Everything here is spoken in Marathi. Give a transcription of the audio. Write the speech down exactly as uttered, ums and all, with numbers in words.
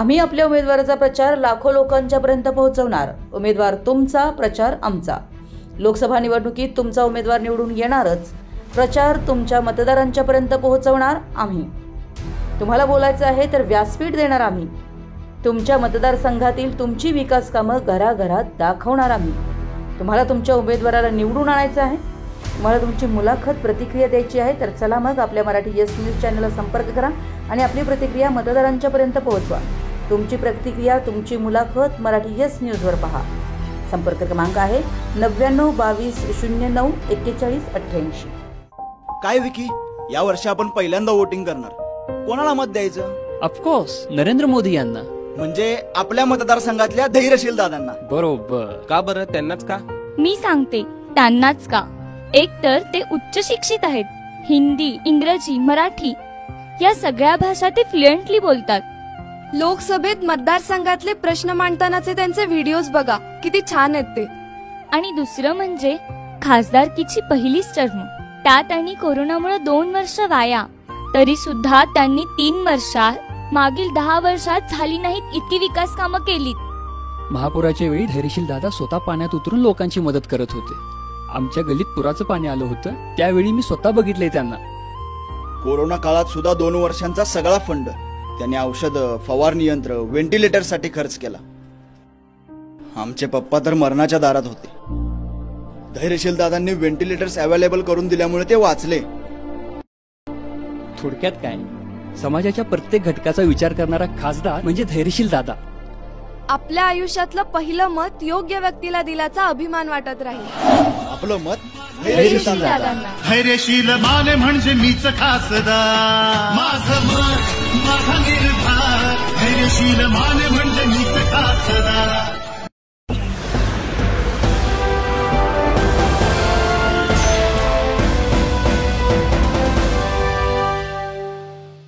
आम्ही आपल्या उमेदवाराचा प्रचार लाखो लोकांच्या पर्यंत पोहोचवणार। उमेदवार तुमचा, प्रचार आमचा। लोकसभा निवडणुकीत तुमचा उमेदवार निवडून येणारच, प्रचार तुमच्या मतदारांच्या पर्यंत पोहोचवणार आम्ही। तुम्हाला बोलायचं आहे तर व्यासपीठ देणार आम्ही। तुमच्या मतदारसंघातील तुमची विकास कामं घराघरात दाखवणार आम्ही। तुम्हाला तुमच्या उमेदवाराला निवडून आणायचं आहे, तुम्हाला तुमची मुलाखत प्रतिक्रिया द्यायची आहे तर चला मग आपल्या मराठी येस न्यूज चॅनलला संपर्क करा आणि आपली प्रतिक्रिया मतदारांच्या पर्यंत पोहोचवा। तुमची प्रतिक्रिया, तुमची मुलाखत मराठी येस न्यूजवर पहा। संपर्क क्रमांक आहे नव्याण्णव बावीस शून्य नऊ एक्केचाळीस अठ्ठ्याऐंशी। काय विकी, या वर्षी आपण पहिल्यांदा वोटिंग करणार, कोणाला मत द्यायचं? ऑफकोर्स नरेंद्र मोदी यांना, म्हणजे आपल्या मतदारसंघातल्या धैर्यशील दादांना। बरोबर। का बरं त्यांनाच का? मी सांगते त्यांनाच का। एक तर ते उच्च शिक्षित आहेत, हिंदी, इंग्रजी, मराठी या सगळ्या भाषा ते फ्लुएंटली बोलतात। लोकसभेत मतदारसंघातले प्रश्न मांडतानाचे त्यांचे व्हिडिओज बघा, किती छान आहेत ते। आणि दुसरं म्हणजे खासदारकीची पहिलीच टर्म, त्यात आणि कोरोनामुळे दोन वर्ष वाया, तरी सुद्धा त्यांनी तीन वर्षात मागील दहा वर्षात झाली नाहीत इतकी विकास कामं केलीत। महापुराच्या वेळी धैर्यशील दादा स्वतः पाण्यात उतरून लोकांची मदत करत होते। आमच्या गल्लीत पुराचं पाणी आलं होतं, त्यावेळी मी स्वतः बघितले त्यांना। कोरोना काळात सुद्धा दोन वर्षांचा सगळा फंड त्यांनी औषध, फवारणी यंत्र, व्हेंटिलेटर साठी खर्च केला। आमचे पप्पा तर मरणाच्या दारात होते, धैर्यशील दादांनी व्हेंटिलेटर्स अवेलेबल करून दिल्यामुळे ते वाचले। थोडक्यात काय, समाजाच्या प्रत्येक घटकाचा विचार करणारा खासदार म्हणजे धैर्यशील दादा। आपल्या आयुष्यातलं पहिलं मत योग्य व्यक्तीला दिल्याचा अभिमान वाटत राहील। आपलं मत धैर्यशील दादांना। धैर्यशील माने म्हणजे मीच खासदार, माझं मत माझा निर्धार, धैर्यशील माने म्हणजे मीच खासदार।